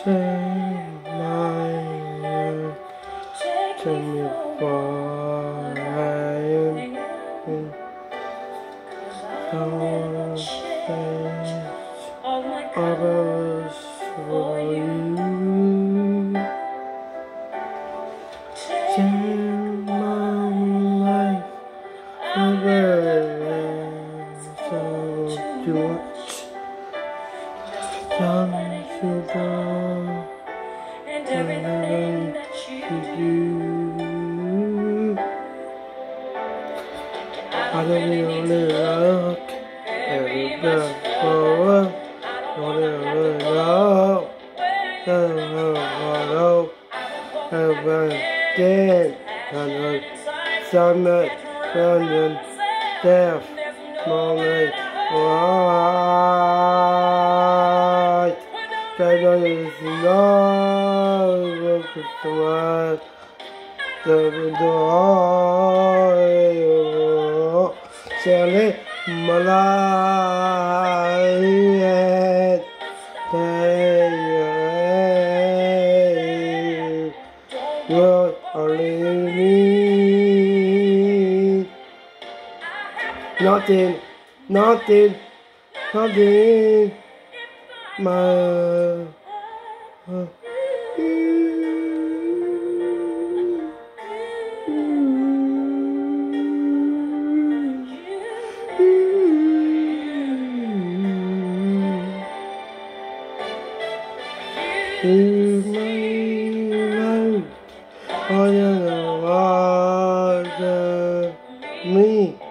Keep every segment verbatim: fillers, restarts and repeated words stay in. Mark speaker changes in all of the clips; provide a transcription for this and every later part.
Speaker 1: Turn my ear to me for I am in others for you. Turn my life around so do it. Don't you go
Speaker 2: and everything that you do.
Speaker 1: I don't really look every day for it. I don't really know. I don't know. Everybody dead. I know summer, London, death, moment, right. There is no Christmas. The door, Sally, my life, you're only me. Nothing, nothing, nothing. My uh, in my life, I know me.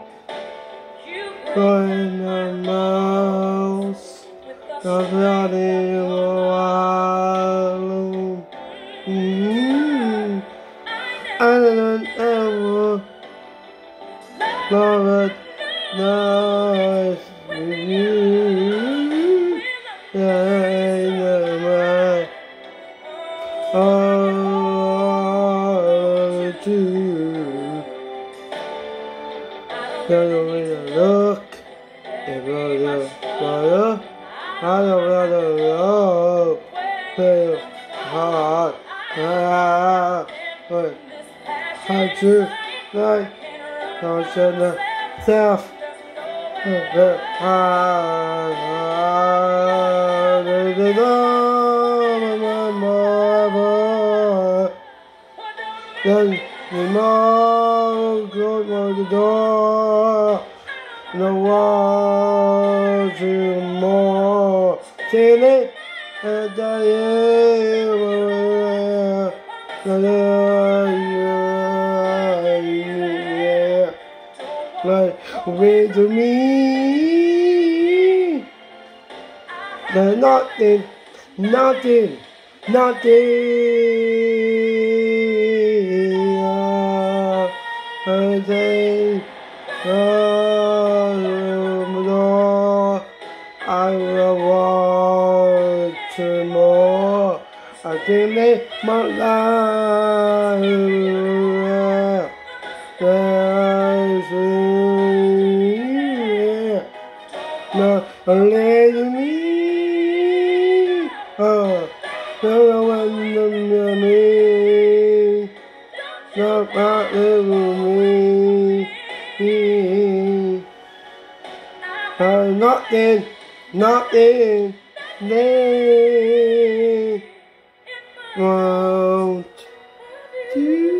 Speaker 1: Going a mouse, not running alone. Mm-hmm. I don't ever love it nice with you. Yeah, oh, too. Don't really look. If you're brother, I don't rather know. Feel hard. Ah, but how to like, don't show the self. Ah, then the mom goes by the door. No one to more. Till it at the end. Like with me, there's nothing, nothing, nothing. I think, oh, I will want to more. I can make my life. Not only me, oh, no one knows me, not about me, oh, nothing, nothing, they won't do.